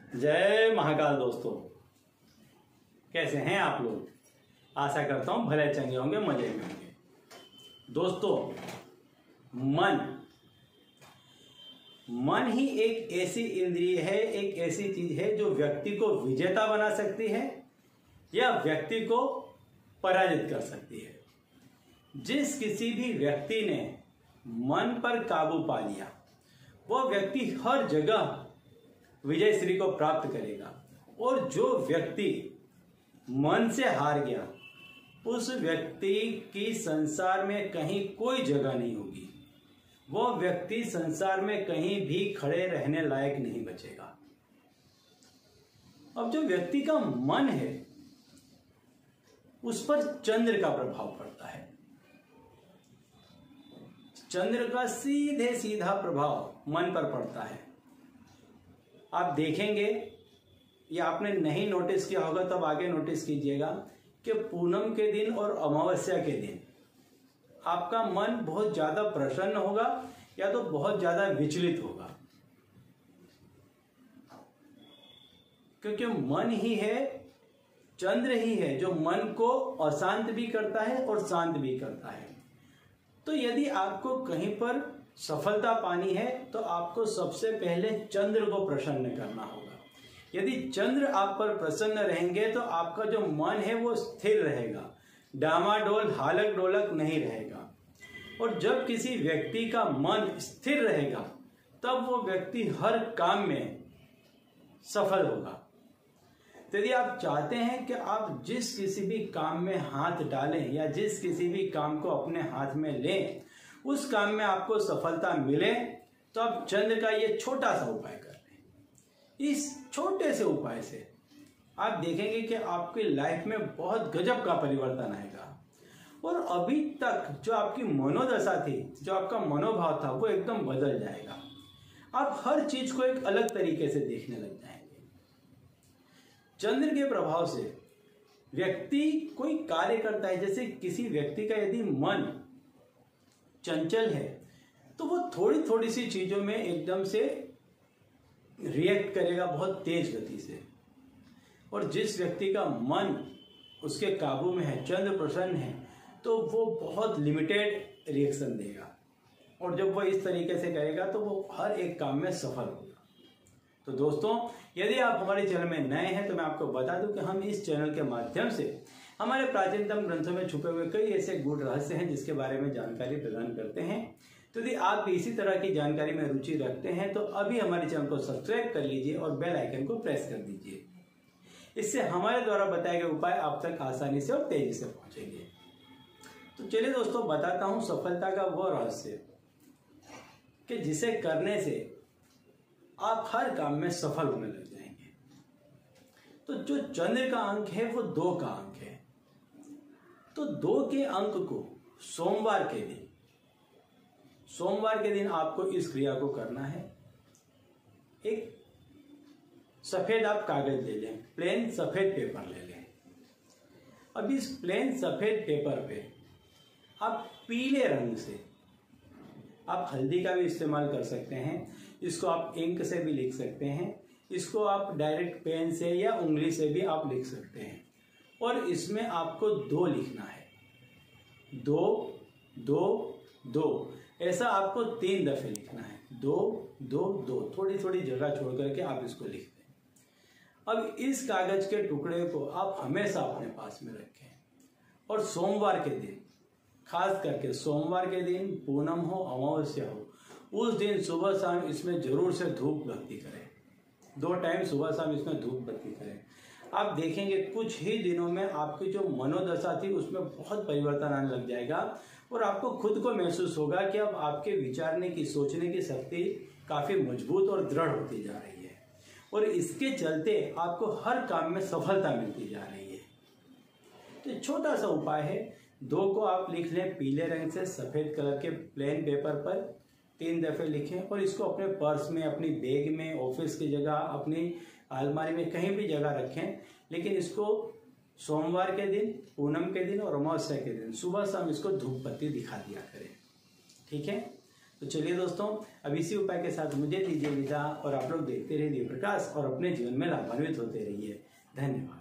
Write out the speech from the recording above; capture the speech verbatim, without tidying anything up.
जय महाकाल दोस्तों, कैसे हैं आप लोग। आशा करता हूं भले चंगे होंगे, मजे में होंगे। दोस्तों, मन मन ही एक ऐसी इंद्रिय है, एक ऐसी चीज है जो व्यक्ति को विजेता बना सकती है या व्यक्ति को पराजित कर सकती है। जिस किसी भी व्यक्ति ने मन पर काबू पा लिया, वह व्यक्ति हर जगह विजय श्री को प्राप्त करेगा। और जो व्यक्ति मन से हार गया, उस व्यक्ति की संसार में कहीं कोई जगह नहीं होगी। वह व्यक्ति संसार में कहीं भी खड़े रहने लायक नहीं बचेगा। अब जो व्यक्ति का मन है, उस पर चंद्र का प्रभाव पड़ता है। चंद्र का सीधे सीधा प्रभाव मन पर पड़ता है। आप देखेंगे, या आपने नहीं नोटिस किया होगा तब आगे नोटिस कीजिएगा कि पूनम के दिन और अमावस्या के दिन आपका मन बहुत ज्यादा प्रसन्न होगा या तो बहुत ज्यादा विचलित होगा, क्योंकि मन ही है, चंद्र ही है जो मन को अशांत भी करता है और शांत भी करता है। तो यदि आपको कहीं पर सफलता पानी है तो आपको सबसे पहले चंद्र को प्रसन्न करना होगा। यदि चंद्र आप पर प्रसन्न रहेंगे तो आपका जो मन है वो स्थिर रहेगा, डामाडोल हालक डोलक नहीं रहेगा। और जब किसी व्यक्ति का मन स्थिर रहेगा तब वो व्यक्ति हर काम में सफल होगा। तो यदि आप चाहते हैं कि आप जिस किसी भी काम में हाथ डालें या जिस किसी भी काम को अपने हाथ में लें, उस काम में आपको सफलता मिले, तो आप चंद्र का ये छोटा सा उपाय कर लें। इस छोटे से उपाय से आप देखेंगे कि आपकी लाइफ में बहुत गजब का परिवर्तन आएगा। और अभी तक जो आपकी मनोदशा थी, जो आपका मनोभाव था, वो एकदम बदल जाएगा। आप हर चीज को एक अलग तरीके से देखने लग जाएंगे। चंद्र के प्रभाव से व्यक्ति कोई कार्य करता है, जैसे किसी व्यक्ति का यदि मन चंचल है तो वो थोड़ी थोड़ी सी चीजों में एकदम से रिएक्ट करेगा बहुत तेज गति से। और जिस व्यक्ति का मन उसके काबू में है, चंद्र प्रसन्न है, तो वो बहुत लिमिटेड रिएक्शन देगा। और जब वो इस तरीके से करेगा तो वो हर एक काम में सफल होगा। तो दोस्तों, यदि आप हमारे चैनल में नए हैं तो मैं आपको बता दूं कि हम इस चैनल के माध्यम से हमारे प्राचीनतम ग्रंथों में छुपे हुए कई ऐसे गूढ़ रहस्य हैं जिसके बारे में जानकारी प्रदान करते हैं। तो यदि आप भी इसी तरह की जानकारी में रुचि रखते हैं तो अभी हमारे चैनल को सब्सक्राइब कर लीजिए और बेल आइकन को प्रेस कर दीजिए। इससे हमारे द्वारा बताए गए उपाय आप तक आसानी से और तेजी से पहुंचेंगे। तो चलिए दोस्तों, बताता हूं सफलता का वो रहस्य कि जिसे करने से आप हर काम में सफल होने लग जाएंगे। तो जो चंद्र का अंक है वो दो का अंक है। तो दो के अंक को सोमवार के दिन सोमवार के दिन आपको इस क्रिया को करना है। एक सफेद आप कागज ले लें, प्लेन सफेद पेपर ले लें। अब इस प्लेन सफेद पेपर पे आप पीले रंग से, आप हल्दी का भी इस्तेमाल कर सकते हैं, इसको आप इंक से भी लिख सकते हैं, इसको आप डायरेक्ट पेन से या उंगली से भी आप लिख सकते हैं। और इसमें आपको दो लिखना है, दो दो दो, ऐसा आपको तीन दफे लिखना है। दो दो दो, थोड़ी थोड़ी जगह छोड़ करके आप इसको लिख दें। अब इस कागज के टुकड़े को आप हमेशा अपने पास में रखें। और सोमवार के दिन, खास करके सोमवार के दिन, पूनम हो अमावस्या हो, उस दिन सुबह शाम इसमें जरूर से धूप बत्ती करें। दो टाइम सुबह शाम इसमें धूप बत्ती करें। आप देखेंगे कुछ ही दिनों में आपकी जो मनोदशा थी उसमें बहुत परिवर्तन आने लग जाएगा। और आपको खुद को महसूस होगा कि अब आपके विचारने की, सोचने की शक्ति काफी मजबूत और दृढ़ होती जा रही है। और इसके चलते आपको हर काम में सफलता मिलती जा रही है। तो छोटा सा उपाय है, दो को आप लिख लें पीले रंग से सफेद कलर के प्लेन पेपर पर, तीन दफे लिखें और इसको अपने पर्स में, अपनी बैग में, ऑफिस की जगह, अपनी अलमारी में, कहीं भी जगह रखें। लेकिन इसको सोमवार के दिन, पूनम के दिन और अमावस्या के दिन सुबह शाम इसको धूप बत्ती दिखा दिया करें। ठीक है। तो चलिए दोस्तों, अब इसी उपाय के साथ मुझे दीजिए विदा और आप लोग देखते रहिए प्रकाश और अपने जीवन में लाभान्वित होते रहिए। धन्यवाद।